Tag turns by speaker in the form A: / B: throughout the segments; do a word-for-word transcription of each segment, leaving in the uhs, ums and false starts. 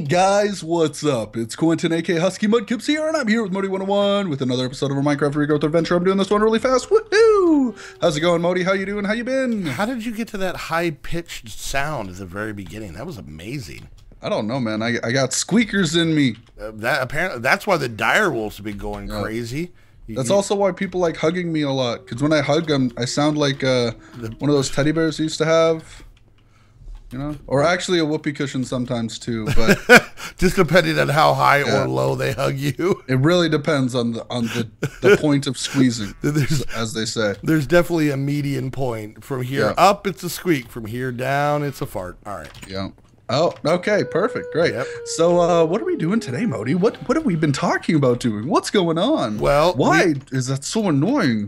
A: guys, what's up? It's Quentin, aka Husky Mudkips here, and I'm here with Modi one oh one with another episode of our Minecraft Regrowth Adventure. I'm doing this one really fast. Woohoo! How's it going, Modi? How you doing? How you been?
B: How did you get to that high-pitched sound at the very beginning? That was amazing.
A: I don't know, man. I, I got squeakers in me.
B: Uh, that apparently that's why the dire wolves have been going
A: Yeah.
B: crazy. You-
A: That's
B: you-
A: also why people like hugging me a lot. Because when I hug them, I sound like uh, one of those teddy bears I used to have. You know? Or actually a whoopee cushion sometimes too. But
B: just depending on how high
A: Yeah.
B: or low they hug you.
A: it really depends on the on the, the point of squeezing,
B: There's
A: as they say.
B: there's definitely a median point. From here
A: Yeah.
B: up, it's a squeak. From here down, it's a fart. All right.
A: Yeah. Oh, okay, perfect, great.
B: Yep.
A: So, uh, what are we doing today, Modi? What what have we been talking about doing? What's going on?
B: Well,
A: why
B: we-
A: is that so annoying?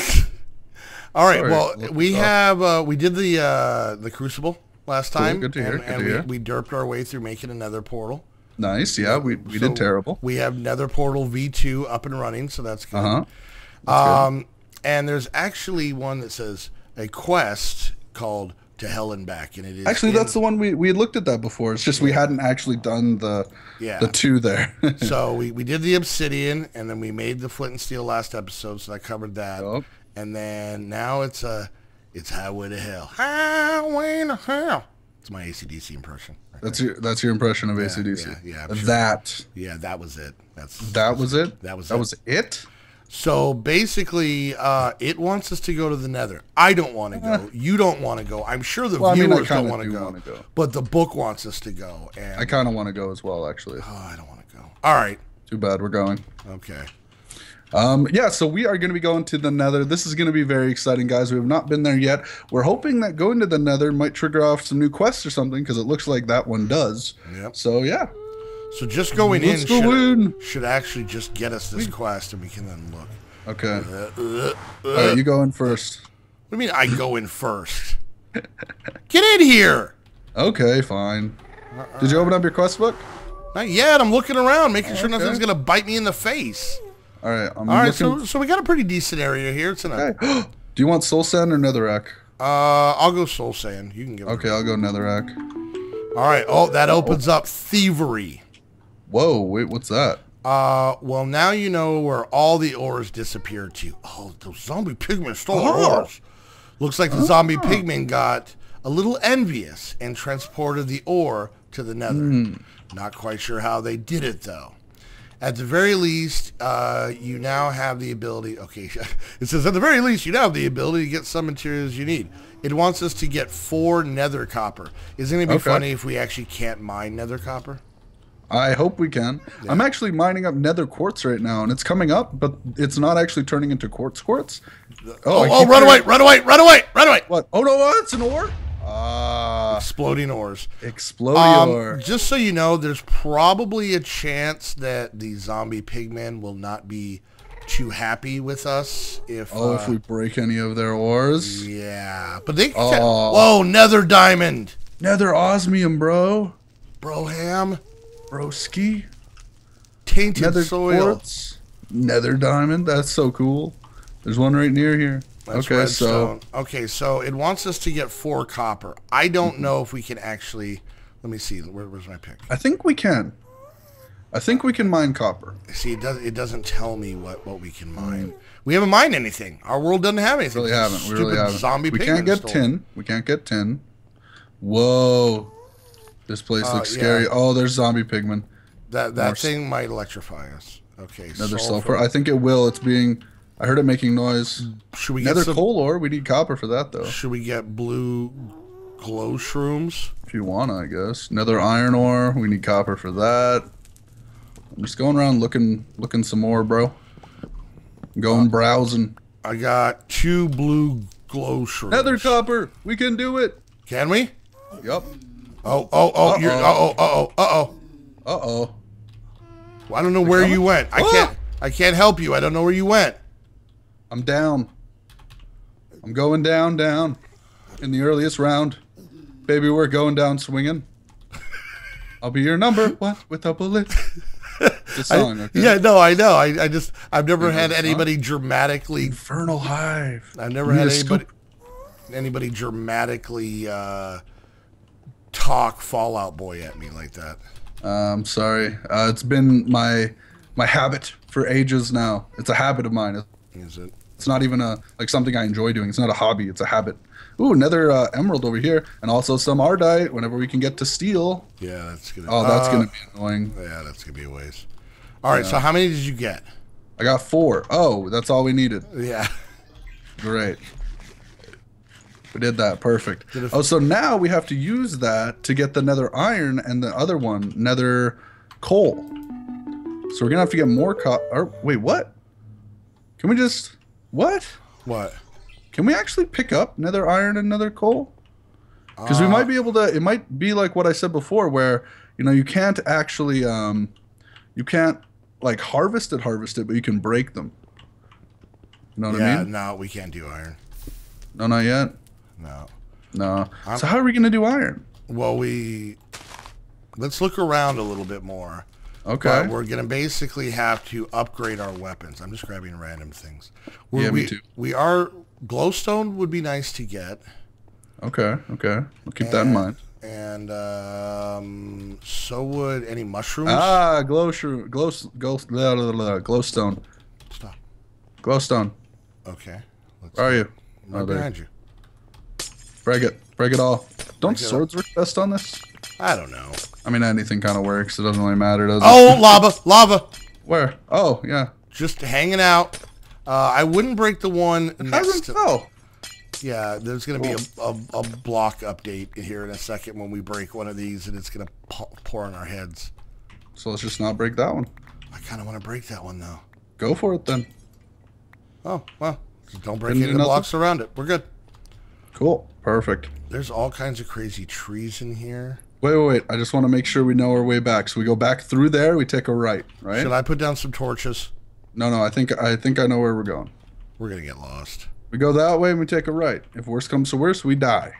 B: All right.
A: Sorry,
B: well,
A: look
B: we
A: up.
B: have uh, we did the uh, the Crucible last
A: Cool,
B: time,
A: good to hear,
B: and,
A: good
B: and
A: to
B: we,
A: hear.
B: we derped our way through making another portal.
A: Nice, yeah, we, we
B: So
A: did terrible.
B: We have Nether Portal V two up and running, so that's good.
A: Uh huh.
B: Um, and there's actually one that says a quest called To Hell and Back, and it is
A: Actually,
B: in-
A: that's the one we we had looked at that before. It's just we hadn't actually done the
B: Yeah.
A: the two there.
B: So we, we did the obsidian, and then we made the flint and steel last episode, so I covered that.
A: Yup.
B: And then now it's a it's Highway to Hell. Highway to Hell. It's my A C D C impression. right
A: That's
B: there.
A: your that's your impression of A C D C.
B: yeah, yeah, I'm sure.
A: That
B: Yeah, that was it. That's
A: that was it.
B: That was
A: that
B: it.
A: was it.
B: So basically, uh, it wants us to go to the Nether. I don't want to go. You don't want to go. I'm sure the
A: Well, I mean, I
B: viewers don't
A: kinda
B: want to
A: do
B: go,
A: wanna go.
B: But the book wants us to go, and
A: I kind of want to go as well, actually.
B: oh, I don't want to go. All right.
A: Too bad we're going.
B: Okay.
A: Um, yeah, so we are going to be going to the Nether. This is going to be very exciting, guys. We have not been there yet. We're hoping that going to the Nether might trigger off some new quests or something, because it looks like that one does.
B: Yep.
A: So yeah,
B: So just going
A: Let's
B: in
A: go
B: should,
A: in.
B: should actually just get us this quest, and we can then look.
A: okay.
B: Uh, uh,
A: All
B: uh.
A: right, you go in first.
B: What do you mean I go in first? Get in here.
A: Okay, fine. Did you open up your quest book?
B: Not yet. I'm looking around, making sure
A: Okay.
B: nothing's gonna bite me in the face.
A: All right, I'm
B: All right.
A: looking.
B: So so we got a pretty decent area here. It's in a.
A: Okay. Do you want Soul Sand or Netherrack?
B: Uh, I'll go Soul Sand. You can give. it.
A: Okay, I'll go Netherrack.
B: All right. Oh, that opens up thievery.
A: Whoa, wait, what's that?
B: Uh, well, now you know where all the ores disappeared to. Oh, those zombie pigmen stole
A: Oh.
B: our ores. Looks like the zombie pigmen got a little envious and transported the ore to the Nether.
A: Hmm.
B: Not quite sure how they did it, though. At the very least, uh, you now have the ability. Okay, it says at the very least, you now have the ability to get some materials you need. It wants us to get four Nether copper. Isn't it gonna be
A: Okay.
B: funny if we actually can't mine Nether copper?
A: I hope we can. I'm actually mining up Nether quartz right now, and it's coming up, but it's not actually turning into quartz quartz.
B: Oh,
A: I
B: oh,
A: keep
B: run away,
A: hearing-
B: run away, run away, run away.
A: What? Oh no, what? It's an ore? Ah,
B: Exploding ores.
A: Explodior.
B: Um, just so you know, there's probably a chance that the zombie pigmen will not be too happy with us if.
A: oh,
B: uh,
A: if we break any of their ores.
B: Yeah, but they.
A: Oh.
B: Whoa, Nether diamond,
A: Nether osmium, bro.
B: broham,
A: Broski.
B: tainted
A: Nether
B: soil.
A: quartz. Nether diamond. That's so cool. There's one right near here.
B: That's
A: okay, so
B: redstone. Okay, so it wants us to get four copper. I don't know if we can actually. Let me see. Where, where's my pick?
A: I think we can. I think we can mine copper.
B: See, it does. It doesn't tell me what, what we can mine. We haven't mined anything. Our world doesn't have anything.
A: Really haven't. We really
B: Stupid
A: haven't.
B: Zombie
A: we
B: pigmen
A: can't get
B: stole it.
A: tin. We can't get tin. Whoa. This place
B: Uh,
A: looks
B: yeah.
A: scary. Oh, there's zombie pigmen.
B: That that
A: More
B: thing might electrify us. Okay,
A: Nether sulfur.
B: sulfur.
A: I think it will. It's being. I heard it making noise.
B: Should we get
A: Nether
B: some,
A: coal ore. We need copper for that though.
B: Should we get blue glow shrooms?
A: If you wanna, I guess. Nether iron ore. We need copper for that. I'm just going around looking, looking some more, bro. Going browsing.
B: I got two blue glow shrooms.
A: Nether copper. We can do it.
B: Can we?
A: Yup.
B: Oh oh oh you're uh
A: Uh-oh.
B: oh uh oh uh oh.
A: Uh oh.
B: Well, I don't know where you went. I
A: Ah!
B: can't I can't help you. I don't know where you went.
A: I'm down. I'm going down, down. In the earliest round. Baby, we're going down swinging. I'll be your number one with a bullet. It's a song, okay?
B: Yeah, no, I know. I, I just I've never
A: You know
B: had
A: the song?
B: anybody dramatically.
A: Infernal Hive.
B: I've never
A: You
B: had
A: need a
B: anybody
A: scoop.
B: anybody dramatically uh, talk Fallout Boy at me like that.
A: Uh, I'm sorry. Uh, it's been my my habit for ages now. It's a habit of mine.
B: Is it?
A: It's not even a like something I enjoy doing. It's not a hobby. It's a habit. Ooh, another uh, emerald over here, and also some ardite. Whenever we can get to steel.
B: Yeah, that's gonna.
A: Oh, that's
B: uh,
A: gonna be annoying.
B: Yeah, that's gonna be a waste. All right. So how many did you get?
A: I got four. Oh, that's all we needed.
B: Yeah.
A: Great. We did that. Perfect.
B: Did it-
A: Oh, so now we have to use that to get the nether iron and the other one, nether coal. So we're gonna have to get more co- or wait, what? Can we just what?
B: What?
A: Can we actually pick up nether iron and nether coal? Because we
B: Uh,
A: might be able to. It might be like what I said before, where you know you can't actually um, you can't like harvest it, harvest it, but you can break them. You know what
B: Yeah.
A: I mean?
B: No, we can't do iron.
A: No, not yet.
B: No.
A: No.
B: I'm-
A: So how are we gonna do iron?
B: Well, we let's look around a little bit more.
A: Okay.
B: But we're gonna basically have to upgrade our weapons. I'm just grabbing random things. We're,
A: Yeah, me
B: we,
A: too.
B: We are glowstone would be nice to get,
A: Okay. Okay. We'll keep that in mind.
B: and um, so would any mushrooms.
A: Ah, glow shroom, glow, glow, blah, blah, blah, glowstone,
B: Stop.
A: glowstone.
B: Okay. Let's
A: Where are you?
B: right
A: Oh, there.
B: behind you.
A: Break it. Break it all. Don't
B: Break it
A: swords work best on this?
B: I don't know.
A: I mean, anything kind of works. It doesn't really matter, does it?
B: Oh, lava, lava.
A: Where? Oh, yeah.
B: Just hanging out. Uh, I wouldn't break the one next
A: Hasn't
B: to.
A: fell.
B: Yeah, there's going to be a, a, a block update here in a second when we break one of these, and it's going to pour on our heads.
A: So let's just not break that one.
B: I kind of want to break that one, though.
A: Go for it then.
B: Oh, well, just don't break
A: Didn't
B: any
A: do
B: of the
A: nothing?
B: blocks around it. We're good.
A: Cool. Perfect.
B: There's all kinds of crazy trees in here.
A: Wait, wait, wait. I just want to make sure we know our way back. So we go back through there. We take a right, right?
B: Should I put down some torches?
A: No, no. I think I think I know where we're going.
B: We're going to get lost.
A: We go that way and we take a right. If worse comes to worse, we die.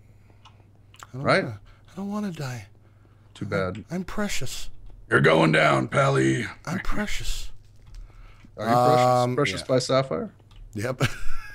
B: I don't
A: Right?
B: Wanna, I don't want to die.
A: Too bad.
B: I'm precious.
A: You're going down, Pally.
B: I'm precious.
A: Are you precious?
B: Um,
A: Precious
B: yeah.
A: by Sapphire?
B: Yep.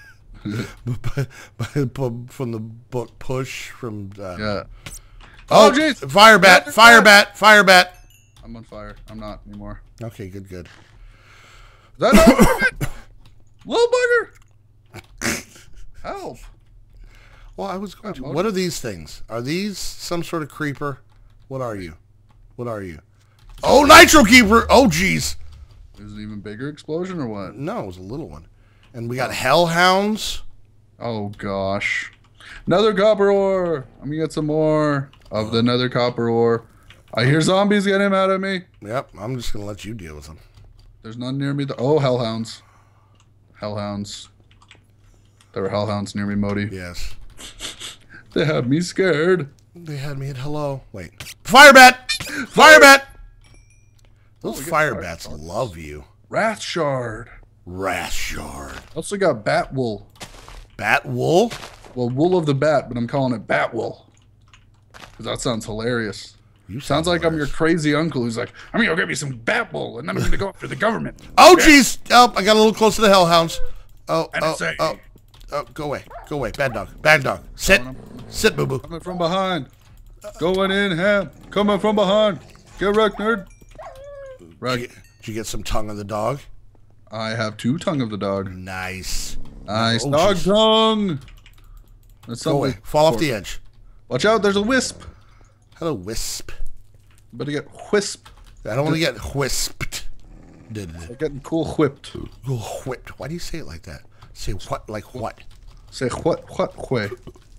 B: But- but- but from the book Push from... Uh,
A: Yeah.
B: Oh,
A: Oh, jeez.
B: fire bat, fire bat, fire bat.
A: I'm on fire. I'm not anymore.
B: Okay, good, good.
A: Is that not Little bugger? Help.
B: Well, I was going to.
A: motion.
B: What are these things? Are these some sort of creeper? What are you? What are you? Oh, nitro keeper. Oh, jeez.
A: Is it an even bigger explosion or what?
B: No, it was a little one. And we got hellhounds.
A: Oh, gosh. Another copper ore. I'm going to get some more of the nether copper ore. I hear zombies getting mad at me.
B: Yep, I'm just going to let you deal with them.
A: There's none near me. Th- oh, hellhounds. Hellhounds. There were hellhounds near me, Modi.
B: Yes.
A: They had me scared.
B: They had me at hello. Wait. Fire bat! Fire bat! Those
A: we got
B: fire
A: fire
B: bats
A: bats.
B: love you.
A: Wrath shard.
B: Wrath shard.
A: Also got bat wool.
B: Bat wool?
A: Well, wool of the bat, but I'm calling it bat wool. Because that sounds hilarious.
B: You
A: Sounds
B: sound
A: like I'm your
B: hilarious.
A: crazy uncle who's like, I'm gonna go get me some bat wool, and then I'm gonna go after the government.
B: Oh, jeez. Oh, I got a little close to the hellhounds. Oh,
A: And
B: oh,
A: it's a-
B: oh. Oh, go away. Go away. Bad dog. Bad dog. Sit. Sit, boo-boo.
A: Coming from behind. Going in, ham. Coming from behind. Get wrecked, nerd.
B: Did
A: Right.
B: you, did you get some tongue of the dog?
A: I have two tongue of the dog.
B: Nice.
A: Nice
B: Oh,
A: dog
B: jeez.
A: tongue. That's
B: Go away.
A: something.
B: Fall off the edge.
A: Watch out, there's a wisp.
B: Hello, wisp.
A: Better get whisp.
B: I don't want to get whisped. Did
A: They're getting cool whipped.
B: whipped. Why do you say it like that? Say what like what?
A: Say what, what, way.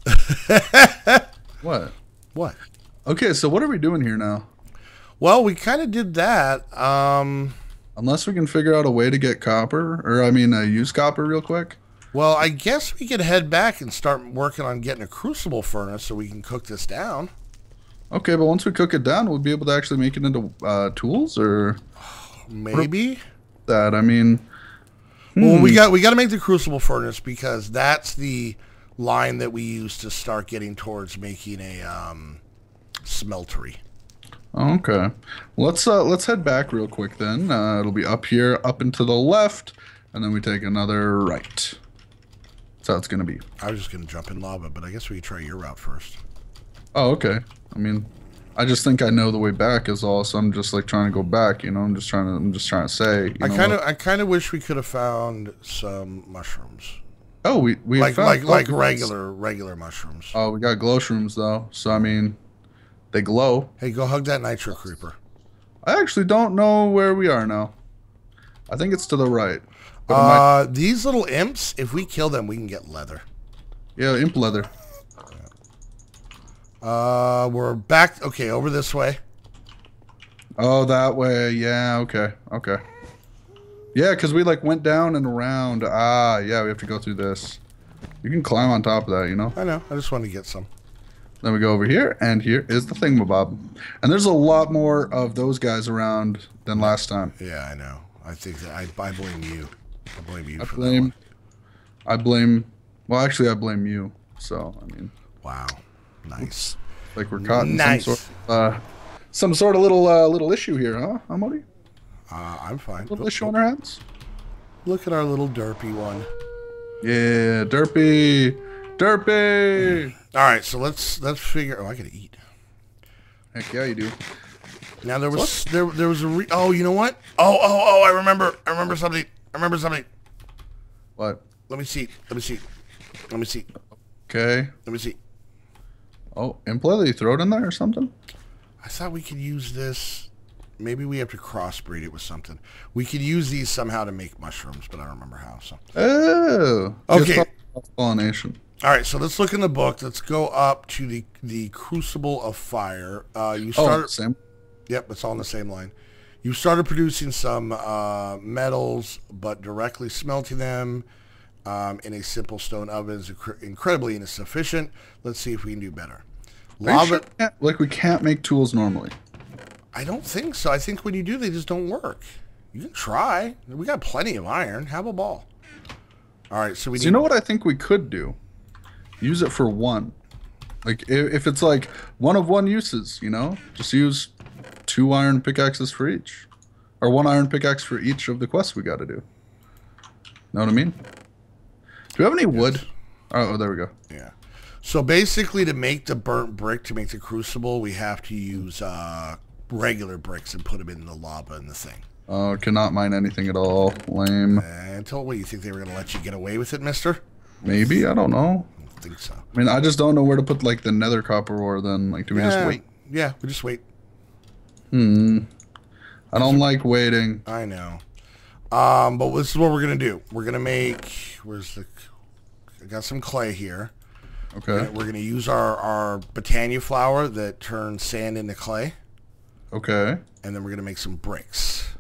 A: What?
B: What?
A: Okay, so what are we doing here now?
B: Well, we kind of did that. Um,
A: Unless we can figure out a way to get copper, or I mean, uh, use copper real quick.
B: well, I guess we could head back and start working on getting a crucible furnace so we can cook this down.
A: Okay, but once we cook it down, we'll be able to actually make it into uh, tools, or
B: Maybe.
A: that. I mean,
B: Well, we got we got to make the crucible furnace because that's the line that we use to start getting towards making a um, smeltery.
A: okay. Let's uh, let's head back real quick then. Uh, it'll be up here, up and to the left, and then we take another right. That's how it's gonna be.
B: I was just gonna jump in lava, but I guess we could try your route first.
A: Oh, okay. I mean, I just think I know the way back is all, so I'm just like trying to go back. You know, I'm just trying to. I'm just trying to say. You
B: I
A: know,
B: kind of,
A: like-
B: I kind of wish we could have found some mushrooms,
A: Oh, we we
B: like,
A: found
B: like, like
A: glow-
B: regular, regular mushrooms.
A: Oh, we got glow shrooms though. So I mean, they glow.
B: Hey, go hug that nitro creeper.
A: I actually don't know where we are now. I think it's to the right. But it might,
B: Uh, these little imps, if we kill them, we can get leather.
A: yeah, imp leather.
B: Uh, we're back. Okay, over this way.
A: Oh, that way. Yeah. Okay. Okay. Yeah, because we like went down and around. Ah, yeah, we have to go through this. You can climb on top of that, you know.
B: I know. I just wanted to get some.
A: Then we go over here, and here is the thingamabob. And there's a lot more of those guys around than last time.
B: Yeah, I know. I think that I, I blame you. I blame you
A: I
B: for
A: blame.
B: that
A: I blame. Well, actually, I blame you. So I mean,
B: one. Wow. Nice.
A: like we're caught in
B: Nice.
A: some sort, of, uh, some sort of little uh, little issue here, huh, Amodi?
B: Uh, I'm fine.
A: Little
B: Look,
A: issue on our hands.
B: look at our little derpy one.
A: Yeah, derpy, derpy.
B: All right, so let's let's figure. Oh, I gotta eat.
A: Heck yeah, you do.
B: Now there was there there was a re- oh you know what oh oh oh I remember I remember something I remember something.
A: What?
B: Let me see. Let me see. Let me see.
A: Okay.
B: Let me see.
A: Oh, imp leather, you throw it in there or something?
B: I thought we could use this. Maybe we have to crossbreed it with something. We could use these somehow to make mushrooms, but I don't remember how. So
A: Oh.
B: Okay.
A: Pollination.
B: all right, so let's look in the book. Let's go up to the the Crucible of Fire. Uh, you
A: Oh,
B: start.
A: same.
B: Yep, it's all on the same line. You started producing some uh, metals, but directly smelting them um, in a simple stone oven is incre- incredibly insufficient. Let's see if we can do better.
A: Are you
B: Lava.
A: sure we can't- like we can't make tools normally.
B: I don't think so. I think when you do, they just don't work. You can try. We got plenty of iron. Have a ball. All right, so we
A: So
B: need.
A: you know what I think we could do? Use it for one. Like if, if it's like one of one uses, you know, just use two iron pickaxes for each, or one iron pickaxe for each of the quests we got to do. Know what I mean? Do we have any wood? Oh, oh, there we go.
B: Yeah. So basically, to make the burnt brick, to make the crucible, we have to use uh, regular bricks and put them in the lava in the thing.
A: Oh, cannot mine anything at all. Lame.
B: And tell what you think they were going to let you get away with it, Mister?
A: Maybe, I don't know.
B: I don't think so.
A: I mean, I just don't know where to put like the nether copper ore. Then, like, do we
B: yeah,
A: just wait?
B: Yeah, we just wait.
A: Hmm. I don't like waiting.
B: I know. Um, but this is what we're going to do. We're going to make. Where's the. I got some clay here.
A: Okay.
B: We're going to use our, our Botania flour that turns sand into clay.
A: Okay.
B: And then we're going to make some bricks.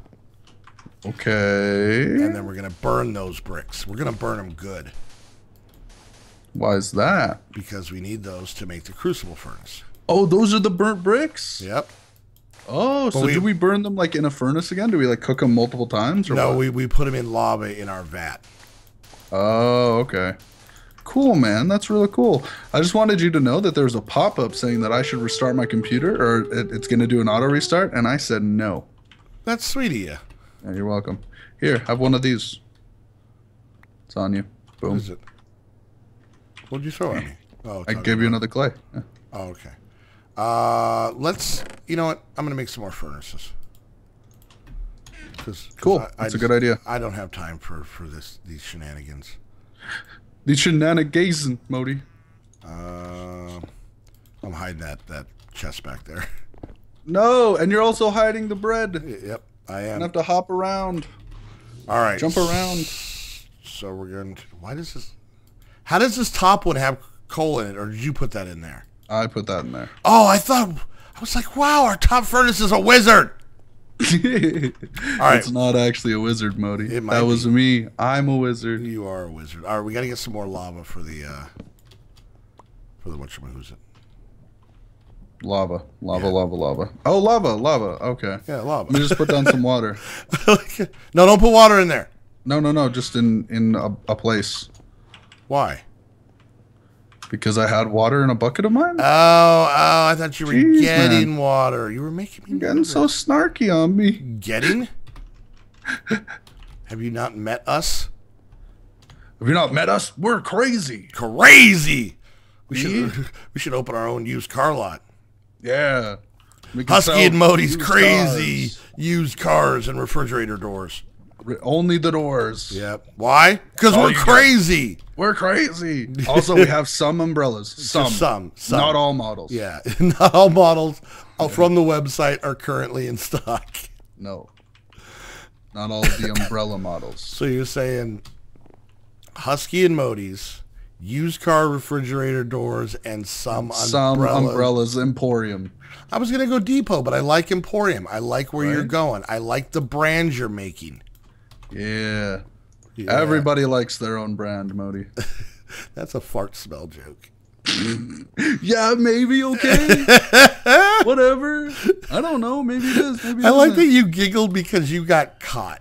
A: Okay.
B: And then we're going to burn those bricks. We're going to burn them good.
A: Why is that?
B: Because we need those to make the crucible furnace.
A: Oh, those are the burnt bricks?
B: Yep.
A: Oh, so
B: we-
A: do we burn them like in a furnace again? Do we like cook them multiple times? Or
B: No,
A: what?
B: we, we put them in lava in our vat.
A: Oh, okay. Cool, man. That's really cool. I just wanted you to know that there's a pop-up saying that I should restart my computer or it, it's going to do an auto restart, and I said no.
B: That's sweet of you.
A: Yeah, you're welcome. Here, have one of these. It's on you.
B: What
A: Boom.
B: is it? What did you throw at me? Oh,
A: I
B: it's
A: gave
B: on-
A: you another clay. Yeah.
B: Oh, okay. Uh, let's. You know what? I'm gonna make some more furnaces. Cause, 'cause
A: Cool.
B: I- I
A: That's a
B: just-
A: good idea.
B: I don't have time for for this these shenanigans.
A: The shenanigans, Modi.
B: Um, I'm hiding that that chest back there.
A: No, and you're also hiding the bread.
B: Yep, I
A: You
B: am.
A: have to hop around,
B: All right.
A: jump around.
B: So we're going to. Why does this? How does this top one have coal in it, or did you put that in there?
A: I put that in there.
B: Oh, I thought. I was like, wow, our top furnace is a wizard. right.
A: It's not actually a wizard, Modi.
B: It might
A: That was
B: be.
A: me. I'm a wizard.
B: You are a wizard. All right, we got to get some more lava for the uh, for the whatchamacallit.
A: Lava, lava,
B: Yeah.
A: lava, lava. Oh, lava, lava. Okay.
B: Yeah,
A: Let
B: lava.
A: me just put down some water.
B: No, don't put water in there.
A: No, no, no. Just in in a, a place
B: Why?
A: because I had water in a bucket of mine.
B: Oh, oh, I thought you were
A: Jeez,
B: getting water. You were making me
A: You're getting
B: nervous.
A: so snarky on me.
B: Getting? Have you not met us?
A: Have you not met us? We're crazy.
B: Crazy. We should
A: Me?
B: we should open our own used car lot.
A: Yeah. We can
B: Husky
A: sell
B: and Mody's
A: used
B: crazy
A: cars.
B: used cars and refrigerator doors.
A: Re- Only the doors.
B: Yep. Why? Because
A: Oh,
B: we're
A: you got-
B: crazy.
A: We're crazy. Also, we have some umbrellas. Some.
B: some, some.
A: Not all models.
B: Yeah. Not all models uh, from the website are currently in stock.
A: No. Not all of the umbrella models.
B: So you're saying Husky and Mody's, used car refrigerator doors, and some
A: Some
B: umbrellas.
A: umbrellas Emporium.
B: I was going to go Depot, but I like Emporium. I like where you're
A: Right?
B: going. I like the brand you're making.
A: Yeah.
B: Yeah.
A: Everybody likes their own brand, Modi.
B: That's a fart smell joke.
A: Yeah, maybe, okay. Whatever. I don't know. Maybe it is. Maybe it
B: I like that
A: isn't.
B: you giggled because you got caught.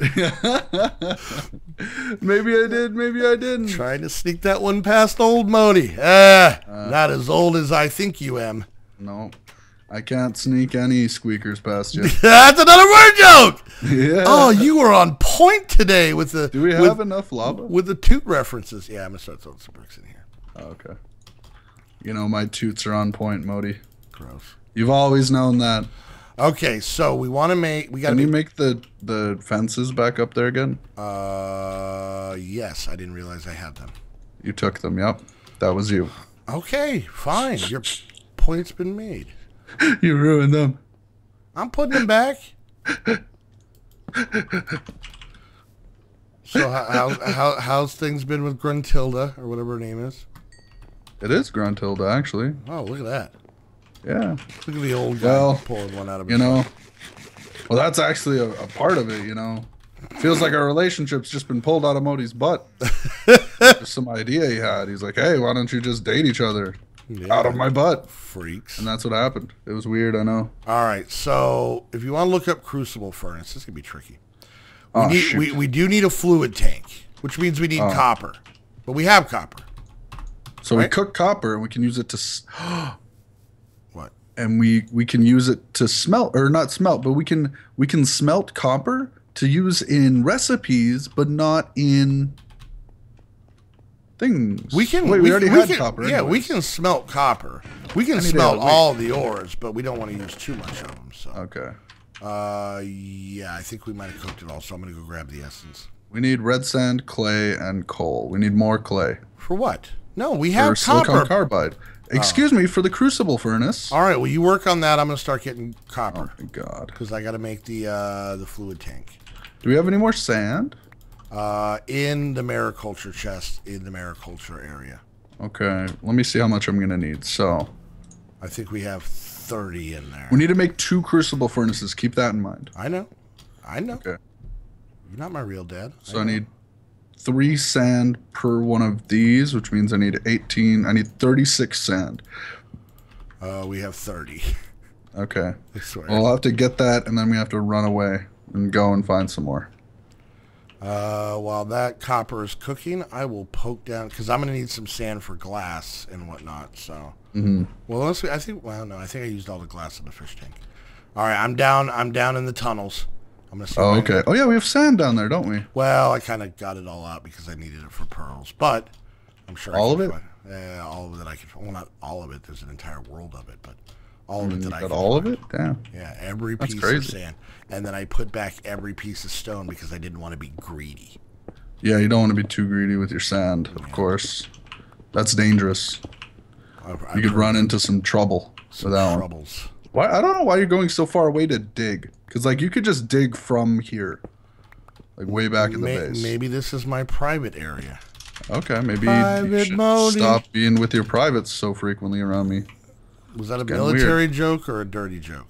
A: Maybe I did. Maybe I didn't.
B: Trying to sneak that one past old Modi. Ah, not as old as I think you am.
A: No. I can't sneak any squeakers past you.
B: That's another word joke.
A: Yeah.
B: Oh, you were on point today with the
A: Do we
B: with,
A: have enough lava?
B: with the toot references. Yeah, I'm gonna start throwing some bricks in here.
A: Oh, okay. You know my toots are on point, Modi.
B: Gross.
A: You've always known that.
B: Okay, so we want to make. We got to
A: Can you
B: make.
A: make the the fences back up there again?
B: Uh, yes, I didn't realize I had them.
A: You took them. Yep. That was you.
B: Okay, fine. Your point's been made.
A: You ruined them.
B: I'm putting them back. So how, how, how how's things been with Gruntilda or whatever her name is?
A: It is Gruntilda, actually.
B: Oh, look at that!
A: Yeah.
B: Look at the old guy
A: Well,
B: pulling one out of
A: You
B: his
A: know. Well, that's actually a, a part of it, you know. Feels like our relationship's just been pulled out of Modi's butt. Just some idea he had. He's like, hey, why don't you just date each other?
B: Yeah.
A: Out of my butt.
B: freaks.
A: And that's what happened. It was weird, I know.
B: All right, so if you want to look up Crucible Furnace, this is gonna be tricky. We
A: Oh,
B: need
A: shoot.
B: we, we do need a fluid tank, which means we need copper, but we have copper.
A: So we
B: Right.
A: cook copper and we can use it to s-
B: What?
A: and we we can use it to smelt or not smelt, but we can we can smelt copper to use in recipes, but not in things.
B: We can.
A: Wait, we, already
B: we
A: had
B: can,
A: copper.
B: Yeah, we
A: anyways.
B: can smelt copper. We can
A: need to
B: smelt
A: wait.
B: all the ores, but we don't want to use too much of them. So,
A: Okay.
B: uh, yeah, I think we might have cooked it all. So I'm gonna go grab the essence.
A: We need red sand, clay, and coal. We need more clay
B: For what? No, we
A: for
B: have
A: silicon
B: copper.
A: carbide. Excuse me, for the crucible furnace.
B: All right, well, you work on that. I'm gonna start getting copper
A: Thank God.
B: because I got to make the uh, the fluid tank.
A: Do we have any more sand?
B: Uh, in the mariculture chest, in the mariculture area.
A: Okay, let me see how much I'm gonna need. So
B: I think we have thirty in there.
A: we need to make two crucible furnaces. Keep that in mind.
B: I know. I know.
A: Okay.
B: You're not my real dad.
A: So I
B: know.
A: need three sand per one of these, which means I need eighteen. I need thirty-six sand.
B: Uh, we have thirty.
A: Okay.
B: I swear.
A: Well, I'll have to get that, and then we have to run away and go and find some more.
B: Uh, while that copper is cooking, I will poke down because I'm gonna need some sand for glass and whatnot. So,
A: Mm-hmm.
B: well, let's. I think. Well, no, I think I used all the glass in the fish tank. All right, I'm down. I'm down in the tunnels. I'm gonna. See
A: Oh,
B: if I-
A: okay. Oh, yeah, we have sand down there, don't we?
B: Well, I kind of got it all out because I needed it for pearls, but I'm sure I
A: All
B: can
A: of it?
B: Find, yeah, all of it. I can. Well, not all of it. There's an entire world of it, but all of it
A: You
B: that I
A: got
B: can
A: all of
B: find.
A: it? Damn.
B: Yeah, every
A: That's
B: piece of
A: crazy.
B: sand, and then I put back every piece of stone because I didn't want to be greedy.
A: Yeah, you don't want to be too greedy with your sand, of course. That's dangerous.
B: I, I
A: You could
B: put
A: run into some trouble with that one.
B: troubles.
A: Why? I don't know why you're going so far away to dig. Because, like, you could just dig from here. Like, way back in the
B: May-
A: base.
B: Maybe this is my private area.
A: Okay, maybe
B: Private
A: you should
B: Modi.
A: stop being with your privates so frequently around me.
B: Was that a
A: getting
B: military joke or a dirty joke?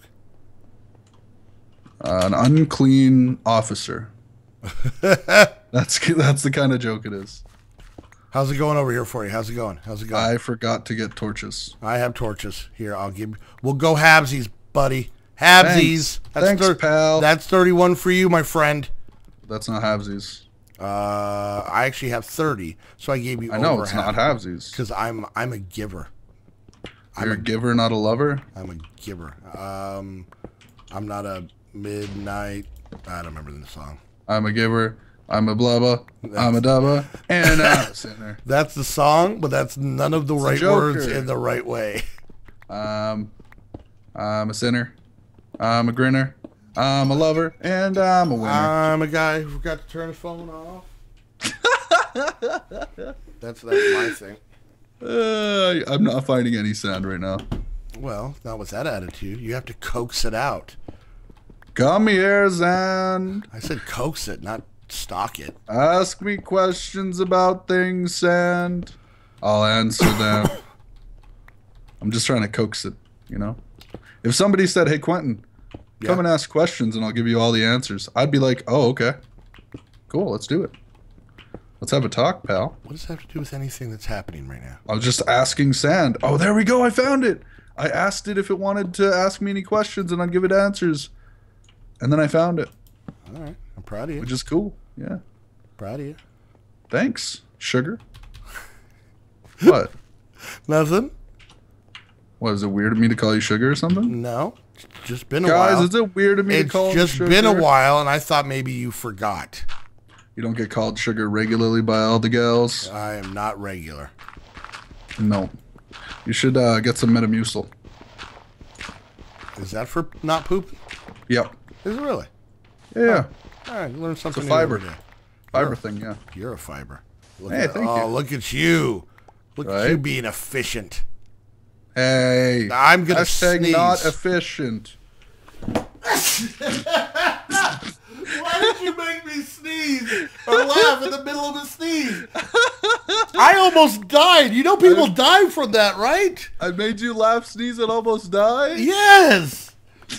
A: Uh, an unclean officer. that's that's the kind of joke it is.
B: How's it going over here for you? How's it going? How's it going?
A: I forgot to get torches.
B: I have torches. Here, I'll give. We'll go halvesies, buddy. Halvesies.
A: Thanks. Thanks, pal.
B: That's thirty-one for you, my friend.
A: That's not halvesies.
B: Uh, I actually have thirty, so I gave you.
A: I know
B: over
A: it's
B: half.
A: not halvesies.
B: Because I'm I'm a giver.
A: You're a giver, not a lover.
B: I'm a giver. Um, I'm not a midnight. I don't remember the song.
A: I'm a giver. I'm a blubba. I'm a dubba. And a sinner.
B: That's the song, but that's none of the right
A: Joker.
B: words in the right way.
A: Um, I'm a sinner. I'm a grinner. I'm a lover, and I'm a winner.
B: I'm a guy who forgot to turn his phone off. that's that's my thing.
A: Uh, I'm not finding any sound right now.
B: Well, not with that attitude. You have to coax it out.
A: Come here, Sand.
B: I said coax it, not stalk it.
A: Ask me questions about things, Sand. I'll answer them. I'm just trying to coax it, you know? If somebody said, hey, Quentin, come
B: Yeah.
A: and ask questions and I'll give you all the answers, I'd be like, oh, okay. Cool, let's do it. Let's have a talk, pal.
B: What does that have to do with anything that's happening right now?
A: I was just asking Sand. Oh, there we go. I found it. I asked it if it wanted to ask me any questions and I'd give it answers. And then I found it,
B: All right. I'm proud of you.
A: which is cool. Yeah.
B: Proud of you.
A: Thanks, sugar. What?
B: Nothing?
A: What, is it weird of me to call you sugar or something?
B: No. It's just been a
A: Guys,
B: while.
A: is it weird of me to
B: It's
A: call
B: just
A: you sugar?
B: been a while, and I thought maybe you forgot.
A: You don't get called sugar regularly by all the gals?
B: I am not regular.
A: No. You should uh, get some Metamucil.
B: Is that for not pooping?
A: Yep.
B: Is it really?
A: Yeah.
B: All right, learn something
A: It's a
B: new
A: fiber.
B: every day.
A: Fiber thing, yeah.
B: You're a fiber. Look
A: Hey,
B: at,
A: thank
B: oh,
A: you.
B: look at you. Look at you
A: Right?
B: being efficient.
A: Hey.
B: I'm gonna
A: Hashtag
B: sneeze.
A: not efficient.
B: Why did you make me sneeze or laugh in the middle of a sneeze? I almost died. You know people die from that, right?
A: I made you laugh, sneeze, and almost die?
B: Yes.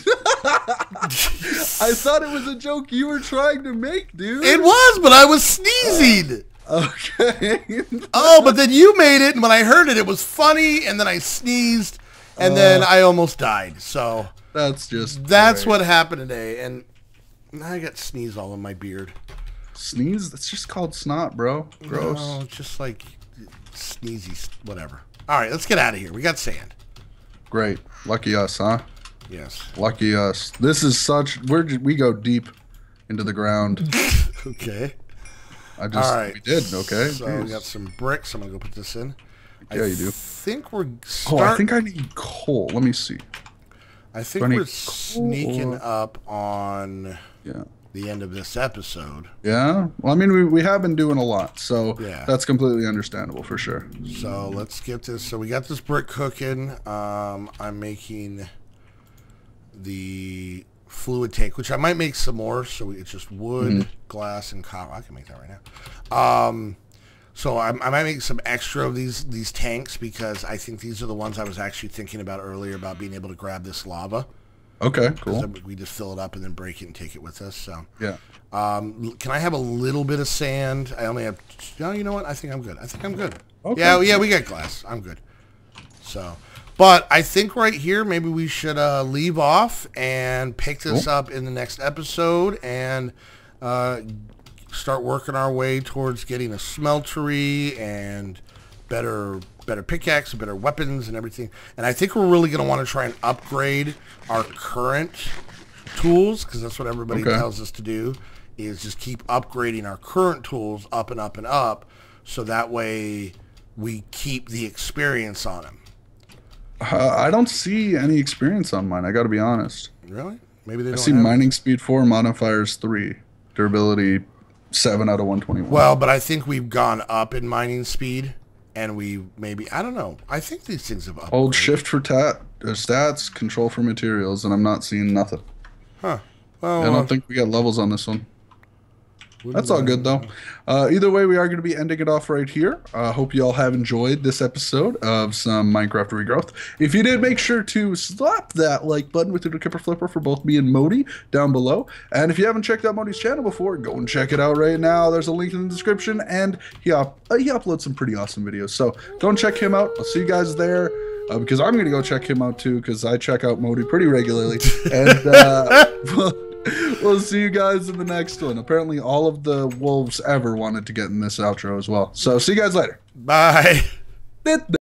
A: I thought it was a joke you were trying to make, dude.
B: It was, but I was sneezing.
A: Okay.
B: Oh, but then you made it, and when I heard it, it was funny, and then I sneezed, and then I almost died. So
A: That's just
B: that's
A: great.
B: what happened today, and I got sneeze all in my beard.
A: Sneeze? That's just called snot, bro. Gross.
B: No, it's just like sneezy, whatever. All right, let's get out of here. We got sand.
A: Great. Lucky us, huh?
B: Yes.
A: Lucky us. This is such. We're ju- we go deep into the ground.
B: Okay.
A: I just
B: All right.
A: we did. Okay.
B: So we
A: Jeez.
B: got some bricks. I'm gonna go put this in.
A: Yeah,
B: I
A: you do.
B: think we're.
A: Oh,
B: Start,
A: I think I need coal. Let me see.
B: I think
A: I need
B: we're
A: coal
B: sneaking
A: or-
B: up on
A: Yeah.
B: the end of this episode.
A: Yeah. Well, I mean, we we have been doing a lot, so
B: Yeah.
A: that's completely understandable for sure.
B: So let's get this. So we got this brick cooking. Um, I'm making the fluid tank, which I might make some more. So it's just wood,
A: Mm-hmm.
B: glass, and copper. I can make that right now. Um, so I, I might make some extra of these these tanks because I think these are the ones I was actually thinking about earlier about being able to grab this lava.
A: Okay.
B: 'Cause
A: Cool.
B: then we just fill it up and then break it and take it with us. So
A: Yeah.
B: um, can I have a little bit of sand? I only have. No, you know what? I think I'm good. I think I'm good.
A: Okay.
B: Yeah, yeah, we got glass. I'm good. So, but I think right here maybe we should uh, leave off and pick this
A: Cool.
B: up in the next episode and uh, start working our way towards getting a smeltery and better better pickaxe and better weapons and everything. And I think we're really going to want to try and upgrade our current tools because that's what everybody
A: Okay.
B: tells us to do is just keep upgrading our current tools up and up and up so that way we keep the experience on them.
A: Uh, I don't see any experience on mine. I got to be honest.
B: Really? Maybe they
A: I
B: don't
A: see
B: have
A: mining speed four, modifiers three, durability seven out of one twenty-one.
B: Well, but I think we've gone up in mining speed and we maybe I don't know. I think these things have upgraded.
A: Hold shift for tat, uh, stats, control for materials, and I'm not seeing nothing.
B: Huh. Well,
A: I
B: uh,
A: don't think we got levels on this one.
B: what
A: That's
B: do
A: all
B: I-
A: good though. Uh, either way, we are going to be ending it off right here. I uh, hope you all have enjoyed this episode of some Minecraft Regrowth. If you did, make sure to slap that like button with your Kipper Flipper for both me and Modi down below. And if you haven't checked out Modi's channel before, go and check it out right now. There's a link in the description, and he up uh, he uploads some pretty awesome videos. So go and check him out. I'll see you guys there. Uh, because I'm going to go check him out too, because I check out Modi pretty regularly. And uh, we'll see you guys in the next one. Apparently, all of the wolves ever wanted to get in this outro as well. So, see you guys later.
B: Bye.